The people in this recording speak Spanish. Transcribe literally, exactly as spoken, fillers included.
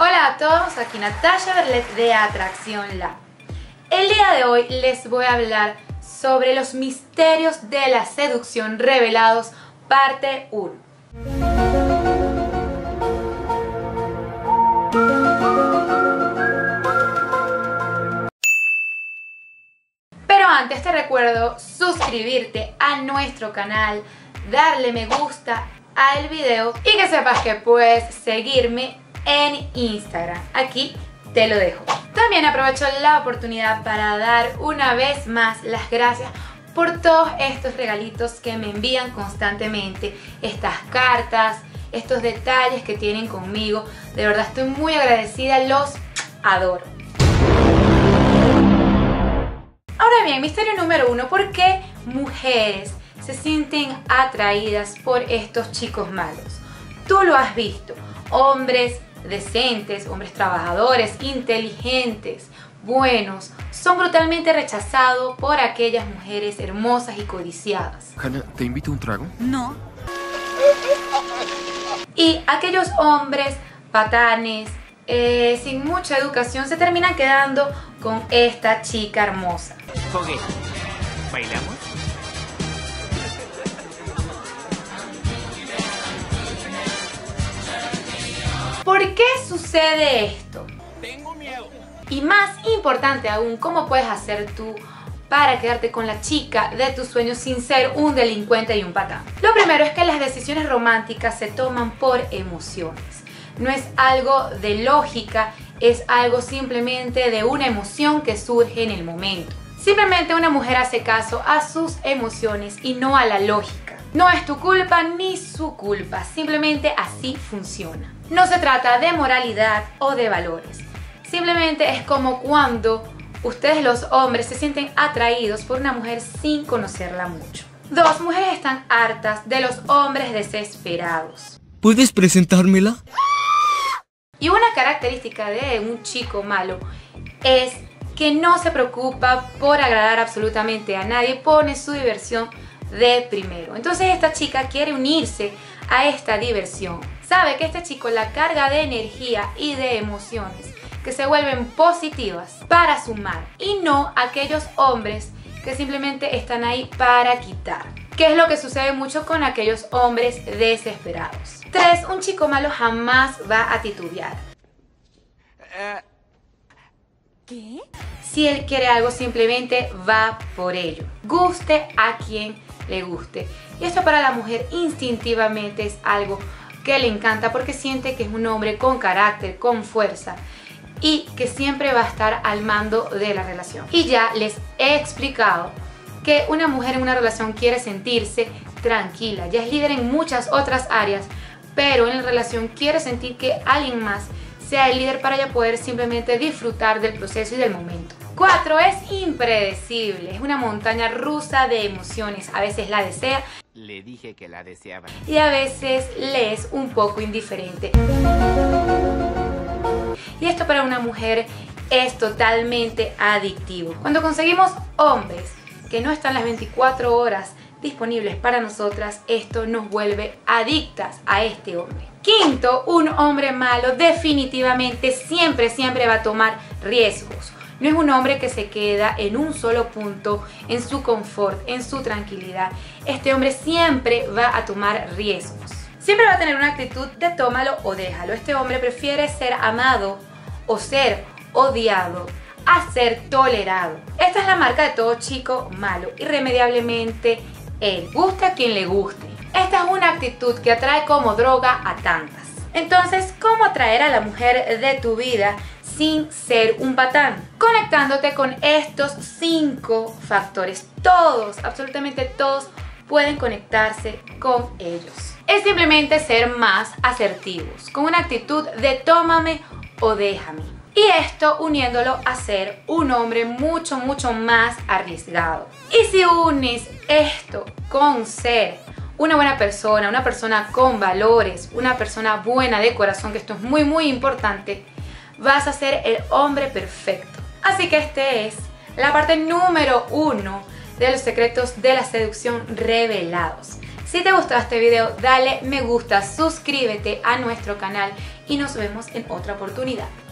Hola a todos, aquí Natasha Berlet de Atracción Lab. El día de hoy les voy a hablar sobre los misterios de la seducción revelados, parte uno. Pero antes te recuerdo suscribirte a nuestro canal, darle me gusta al video y que sepas que puedes seguirme en Instagram. Aquí te lo dejo. También aprovecho la oportunidad para dar una vez más las gracias por todos estos regalitos que me envían constantemente, estas cartas, estos detalles que tienen conmigo. De verdad estoy muy agradecida, los adoro. Ahora bien, misterio número uno: ¿por qué mujeres se sienten atraídas por estos chicos malos? Tú lo has visto, hombres decentes, hombres trabajadores, inteligentes, buenos, son brutalmente rechazados por aquellas mujeres hermosas y codiciadas. Hannah, ¿te invito a un trago? No. Y aquellos hombres patanes, eh, sin mucha educación, se terminan quedando con esta chica hermosa. Fogué, ¿bailamos? ¿Por qué sucede esto? Tengo miedo. Y más importante aún, ¿cómo puedes hacer tú para quedarte con la chica de tus sueños sin ser un delincuente y un patán? Lo primero es que las decisiones románticas se toman por emociones. No es algo de lógica, es algo simplemente de una emoción que surge en el momento. Simplemente una mujer hace caso a sus emociones y no a la lógica. No es tu culpa ni su culpa, simplemente así funciona. No se trata de moralidad o de valores. Simplemente es como cuando ustedes los hombres se sienten atraídos por una mujer sin conocerla mucho. Dos mujeres están hartas de los hombres desesperados. ¿Puedes presentármela? Y una característica de un chico malo es que no se preocupa por agradar absolutamente a nadie, pone su diversión de primero. Entonces esta chica quiere unirse a esta diversión. Sabe que este chico la carga de energía y de emociones que se vuelven positivas para sumar y no aquellos hombres que simplemente están ahí para quitar, que es lo que sucede mucho con aquellos hombres desesperados. Tres, un chico malo jamás va a titubear. Uh, ¿Qué? Si él quiere algo, simplemente va por ello, guste a quien le guste. Y esto para la mujer instintivamente es algo que le encanta porque siente que es un hombre con carácter, con fuerza y que siempre va a estar al mando de la relación. Y ya les he explicado que una mujer en una relación quiere sentirse tranquila, ya es líder en muchas otras áreas, pero en la relación quiere sentir que alguien más sea el líder para ella poder simplemente disfrutar del proceso y del momento. Cuatro, es impredecible, es una montaña rusa de emociones. A veces la desea, le dije que la deseaba. y a veces le es un poco indiferente. Y esto para una mujer es totalmente adictivo. Cuando conseguimos hombres que no están las veinticuatro horas disponibles para nosotras, esto nos vuelve adictas a este hombre. Quinto, un hombre malo definitivamente siempre, siempre va a tomar riesgos. No es un hombre que se queda en un solo punto, en su confort, en su tranquilidad. Este hombre siempre va a tomar riesgos. Siempre va a tener una actitud de tómalo o déjalo. Este hombre prefiere ser amado o ser odiado a ser tolerado. Esta es la marca de todo chico malo. Irremediablemente él, guste a quien le guste. Esta es una actitud que atrae como droga a tantas. Entonces, ¿cómo atraer a la mujer de tu vida sin ser un patán? Conectándote con estos cinco factores. Todos, absolutamente todos, pueden conectarse con ellos. Es simplemente ser más asertivos, con una actitud de tómame o déjame. Y esto uniéndolo a ser un hombre mucho, mucho más arriesgado. Y si unes esto con ser una buena persona, una persona con valores, una persona buena de corazón, que esto es muy, muy importante, vas a ser el hombre perfecto. Así que este es la parte número uno de los secretos de la seducción revelados. Si te gustó este video, dale me gusta, suscríbete a nuestro canal y nos vemos en otra oportunidad.